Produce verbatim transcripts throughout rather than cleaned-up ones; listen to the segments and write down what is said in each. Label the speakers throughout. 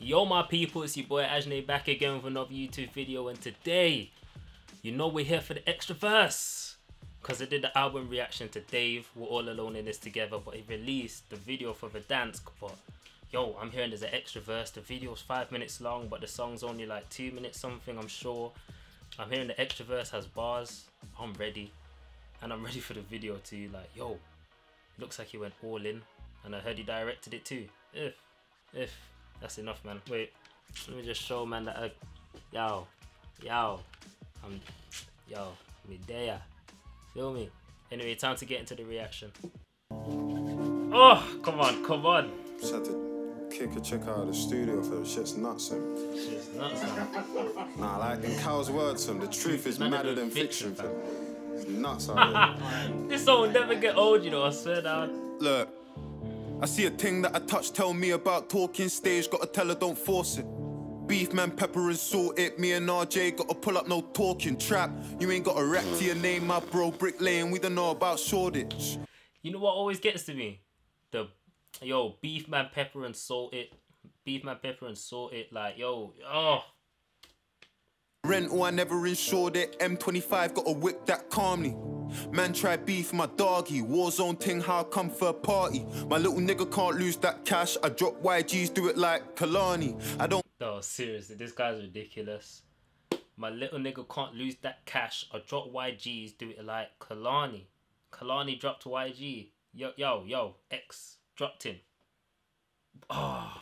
Speaker 1: Yo my people, it's your boy Ajne back again with another YouTube video, and today, you know we're here for the extra verse. Because I did the album reaction to Dave, We're All Alone in This Together, but he released the video for Verdansk. But yo, I'm hearing there's an extra verse. The video's five minutes long, but the song's only like two minutes something, I'm sure. I'm hearing the extra verse has bars. I'm ready. And I'm ready for the video too. Like, yo, looks like he went all in. And I heard he directed it too. If, if, that's enough, man. Wait, let me just show, man, that I, yo, yo, I'm, yo, me there. Feel me? Anyway, time to get into the reaction. Oh, come on, come on.
Speaker 2: Just had to kick a chick out of the studio for the shit's nuts, him.
Speaker 1: Shit's nuts, man.
Speaker 2: Nah, like in Cal's words, him, the truth is madder than fiction, fam. It's nuts out here.
Speaker 1: This song will never get old, you know, I swear down.
Speaker 2: Look, I see a thing that I touch, tell me about talking stage, gotta tell her don't force it. Beef, man, pepper and salt it. Me and R J gotta pull up, no talking trap. You ain't got a rap to your name, my bro. Bricklaying, we don't know about Shoreditch.
Speaker 1: You know what always gets to me? The, yo, beef, man, pepper and salt it. Beef, man, pepper and salt it. Like, yo, oh.
Speaker 2: Rental, I never insured it. M twenty-five got a whip that calmly. Man try beef, my doggy. Warzone ting, how I come for a party. My little nigga can't lose that cash. I drop Y Gs, do it like Kalani. I don't.
Speaker 1: No, seriously, this guy's ridiculous. My little nigga can't lose that cash. I drop Y Gs, do it like Kalani. Kalani dropped Y G. Yo, yo, yo, X dropped him. Oh.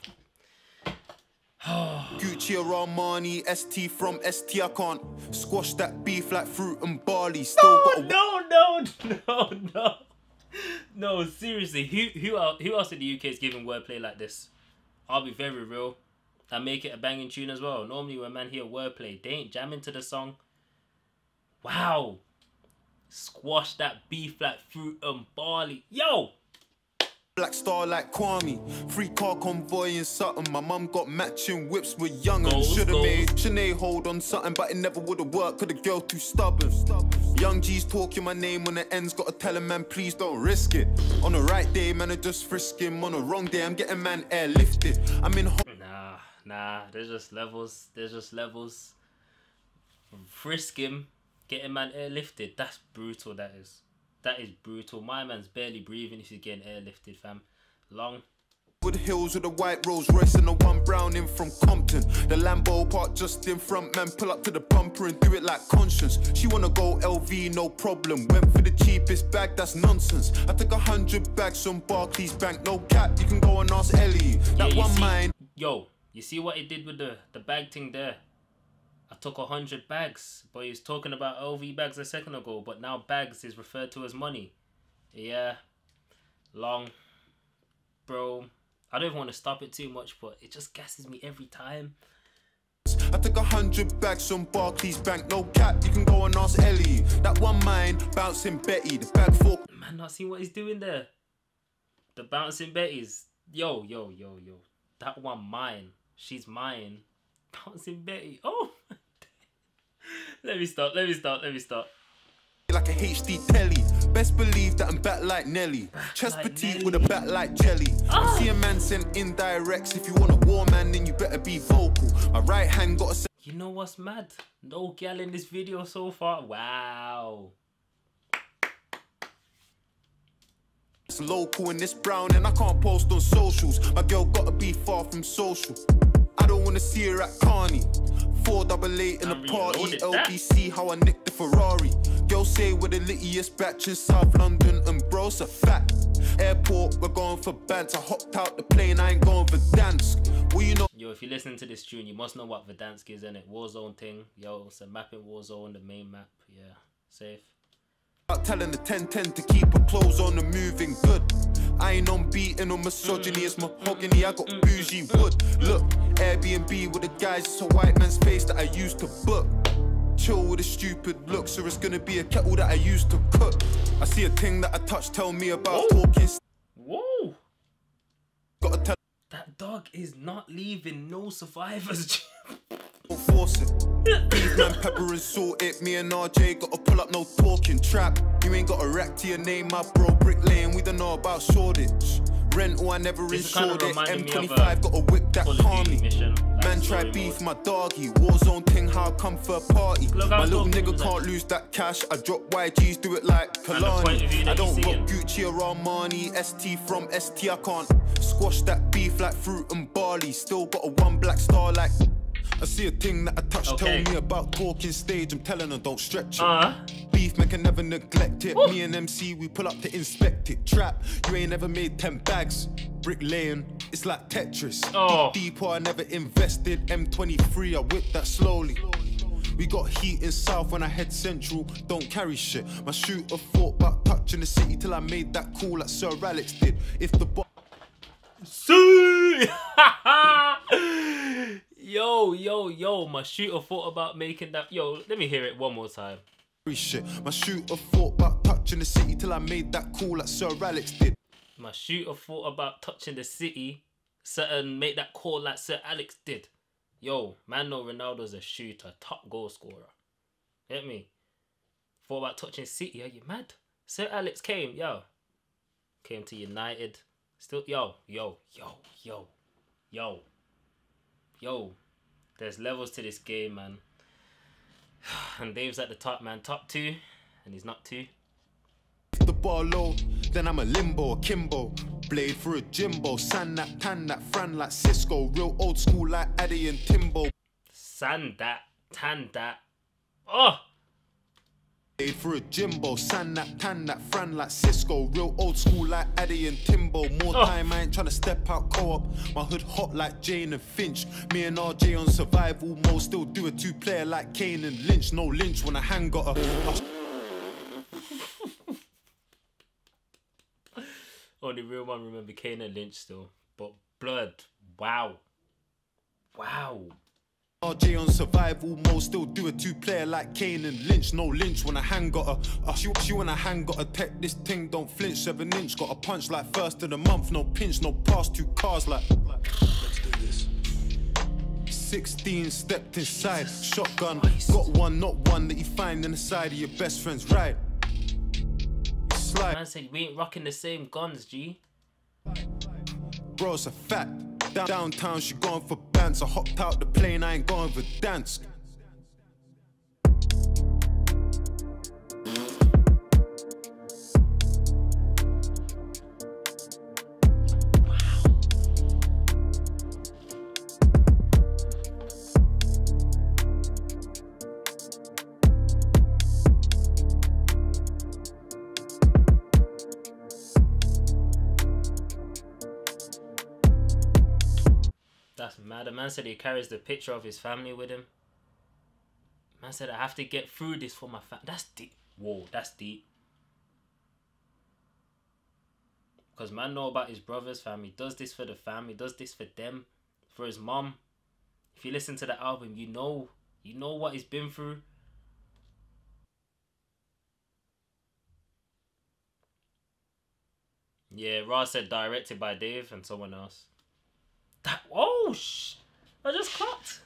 Speaker 2: Gucci or Armani, S T from S T, I can't squash that beef like fruit and barley. Still
Speaker 1: no,
Speaker 2: got a
Speaker 1: no, no, no, no, no. Seriously, who, who, else, who else in the U K is giving wordplay like this? I'll be very real. And make it a banging tune as well. Normally when man hear wordplay, they ain't jamming to the song. Wow. Squash that beef like fruit and barley. Yo!
Speaker 2: Black star like Kwame. Free car convoy in Sutton. My mum got matching whips with young and shoulda made Sinead hold on something, but it never woulda worked cause the girl too stubborn. Young G's talking my name when the end's gotta tell him, man, please don't risk it. On the right day, man, I just frisk him. On the wrong day, I'm getting man airlifted. I'm in
Speaker 1: Nah, nah, there's just levels. There's just levels. Frisk him, getting man airlifted. That's brutal, that is. That is brutal. My man's barely breathing if he's getting airlifted, fam. Long.
Speaker 2: Wood hills with a white Rolls Royce and the one brown in from Compton. The Lambo parked just in front, man. Pull up to the bumper and do it like Conscience. She wanna go L V, no problem. Went for the cheapest bag, that's nonsense. I took a hundred bags from Barclays Bank, no cap. You can go and ask Ellie. That
Speaker 1: yeah,
Speaker 2: one
Speaker 1: see,
Speaker 2: mine.
Speaker 1: Yo, you see what he did with the the bag thing there? I took a hundred bags, but he was talking about L V bags a second ago, but now bags is referred to as money. Yeah, long, bro. I don't even want to stop it too much, but it just gasses me every time.
Speaker 2: I took a hundred bags from Barclays Bank, no cap. You can go and ask Ellie. That one mine, bouncing Betty. The bag for
Speaker 1: man, not seeing what he's doing there. The bouncing Betty's. Yo, yo, yo, yo. That one mine. She's mine. Bouncing Betty. Oh. Let me stop, let me stop, let me stop.
Speaker 2: Like a H D telly. Best believe that I'm back like Nelly. Chest
Speaker 1: like
Speaker 2: petite
Speaker 1: Nelly.
Speaker 2: with a back like jelly.
Speaker 1: Ah.
Speaker 2: I see a man sent indirects. If you want a war man, then you better be vocal. My right hand got a...
Speaker 1: You know what's mad? No gal in this video so far. Wow.
Speaker 2: It's local and it's brown and I can't post on socials. My girl gotta be far from social. I don't wanna see her at Carney. Four double eight in a party, L B C, how I nicked the Ferrari. Girl say we're the littiest batch in South London and bro's a fact. Airport, we're going for bands. I hopped out the plane, I ain't going for dance. Well, you know.
Speaker 1: Yo, if you listen to this tune, you must know what Verdansk is, innit? Warzone thing. Yo, it's a map in Warzone, the main map. Yeah, safe.
Speaker 2: Telling the ten ten to keep her clothes on and moving good. I ain't on beating or misogyny, it's mahogany. I got bougie wood. Look, Airbnb with the guys, it's a white man's face that I used to book. Chill with a stupid looks, or it's gonna be a kettle that I used to cook. I see a thing that I touch, tell me about
Speaker 1: Whoa.
Speaker 2: talking.
Speaker 1: Whoa!
Speaker 2: Gotta tell.
Speaker 1: That dog is not leaving no survivors.
Speaker 2: Don't force it. Beef, man, pepper and salt it. Me and R J gotta pull up, no talking trap. You ain't got a rack to your name, my bro. Bricklaying, we don't know about Shoreditch. rental, I never
Speaker 1: This is kind of
Speaker 2: insured it.
Speaker 1: reminding
Speaker 2: M
Speaker 1: me of,
Speaker 2: twenty-five
Speaker 1: uh,
Speaker 2: got a whip that
Speaker 1: Call of
Speaker 2: calm
Speaker 1: Duty
Speaker 2: me.
Speaker 1: mission, like
Speaker 2: Man try
Speaker 1: story
Speaker 2: beef
Speaker 1: mode.
Speaker 2: my doggy. Warzone thing, how I come for a party.
Speaker 1: Look how
Speaker 2: My little
Speaker 1: talking
Speaker 2: nigga
Speaker 1: was
Speaker 2: can't
Speaker 1: that.
Speaker 2: lose that cash. I drop Y Gs, do it like
Speaker 1: And the point of view
Speaker 2: Kalani.
Speaker 1: that
Speaker 2: I don't
Speaker 1: you
Speaker 2: rock
Speaker 1: seeing.
Speaker 2: Gucci or Armani. S T from S T, I can't squash that beef like fruit and barley. Still got a one black star like. I see a thing that I touch,
Speaker 1: Okay.
Speaker 2: tell me about talking stage. I'm telling her don't stretch it.
Speaker 1: Uh,
Speaker 2: Beef, man can never neglect it.
Speaker 1: Woo.
Speaker 2: Me and M C, we pull up to inspect it. Trap, you ain't ever made ten bags. Bricklaying, it's like Tetris.
Speaker 1: Oh.
Speaker 2: Deep, I never invested. M twenty-three, I whip that slowly. We got heat in South when I head central. Don't carry shit. My shooter thought about touching the city till I made that call like Sir Alex did. If the bo-
Speaker 1: see. Yo, yo, yo, my shooter thought about making that. Yo, let me hear it one more time.
Speaker 2: shit. My shooter thought about touching the city till I made that call like Sir Alex did.
Speaker 1: My shooter thought about touching the city, certain make that call like Sir Alex did. Yo, man, no, Ronaldo's a shooter, top goal scorer. Get me? Thought about touching City. Are you mad? Sir Alex came, yo, came to United. Still, yo, yo, yo, yo, yo, yo. There's levels to this game, man. And Dave's at the top, man. Top two, and he's not two.
Speaker 2: If the bar low, then I'm a limbo, a Kimbo. Blade for a Jimbo. San that, tan that, Fran like Cisco. Real old school like Addy and Timbo.
Speaker 1: San that, tan that. Oh!
Speaker 2: Blade for a Jimbo. San that, tan that, Fran like Cisco. Real old school like Addy and Timbo. More
Speaker 1: Oh.
Speaker 2: time, I ain't tryna step out co-op. My hood hot like Jane and Finch. Me and R J on survival mode. Still do a two-player like Kane and Lynch. No Lynch when I hang got a...
Speaker 1: Only real one remember Kane and Lynch still. But blood. Wow. Wow.
Speaker 2: R J on survival mode, still do a two-player like Kane and Lynch. No Lynch when I hang got a... Uh, she, she when I hang got a tech, this thing don't flinch. Seven inch, got a punch like first of the month. No pinch, no pass, two cars like... Let's do this. sixteen, stepped inside, shotgun. Got one, not one that you find in the side of your best friend's ride. Slide.
Speaker 1: Man said we ain't rocking the same guns, G.
Speaker 2: Bro, it's a fact. Down, downtown, she going for bands. I hopped out the plane, I ain't going for dance.
Speaker 1: That's mad. The man said he carries the picture of his family with him. Man said I have to get through this for my family. That's deep. Whoa, that's deep. Because man know about his brother's family. Does this for the family. Does this for them. For his mom. If you listen to the album, you know. You know what he's been through. Yeah, Ross said directed by Dave and someone else. That, oh, sh! I just clocked.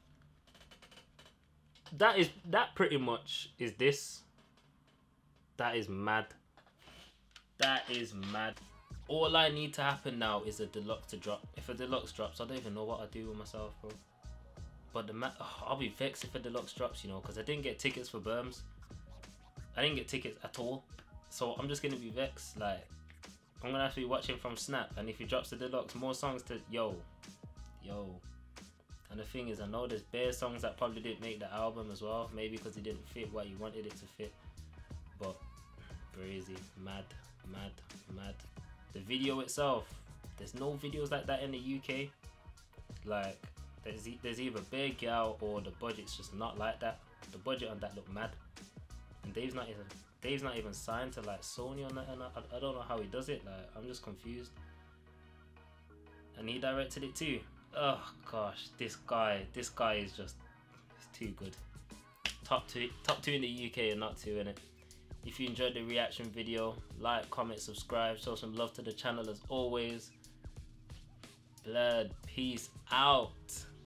Speaker 1: That is, that pretty much is this. That is mad. That is mad. All I need to happen now is a deluxe to drop. If a deluxe drops, I don't even know what I do with myself, bro. But the ma oh, I'll be vexed if a deluxe drops, you know, because I didn't get tickets for Berms. I didn't get tickets at all. So I'm just going to be vexed, like... I'm gonna have to be watching from Snap, and if he drops the deluxe, more songs to yo, yo. And the thing is, I know there's bare songs that probably didn't make the album as well, maybe because it didn't fit what you wanted it to fit. But crazy, mad, mad, mad. The video itself, there's no videos like that in the U K. Like there's e there's either bare gal or the budget's just not like that. The budget on that looked mad, and Dave's not even. Dave's not even signed to like Sony or nothing. I, I don't know how he does it. Like I'm just confused. And he directed it too. Oh gosh, this guy, this guy is just he's too good. Top two, top two in the U K and not two in it. If you enjoyed the reaction video, like, comment, subscribe, show some love to the channel as always. Blood, peace out.